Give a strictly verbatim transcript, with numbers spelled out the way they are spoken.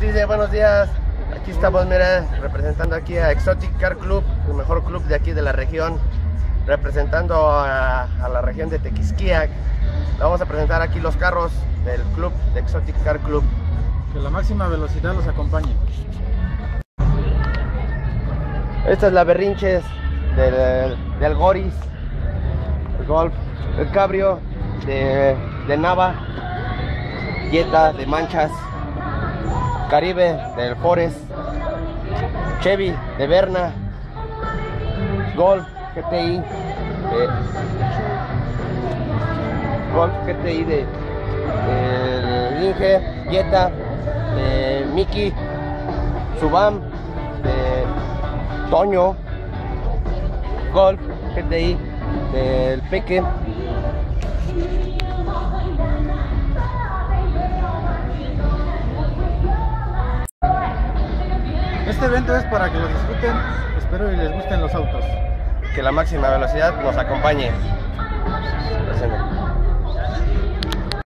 dice? Buenos días. Aquí estamos, mira, representando aquí a Exotic Car Club, el mejor club de aquí de la región, representando a, a la región de Tequisquiac. Vamos a presentar aquí los carros del club de Exotic Car Club. Que la máxima velocidad los acompañe. Esta es la Berrinches del, del Goris, el Golf, el Cabrio de, de Nava, Jetta de Manchas, Caribe del Forest, Chevy de Berna, Golf G T I de Golf G T I de, de Inge, Jetta de Mickey, Subam de Toño, Golf G T I del Peque. Este evento es para que lo disfruten, espero y les gusten los autos. Que la máxima velocidad nos acompañe.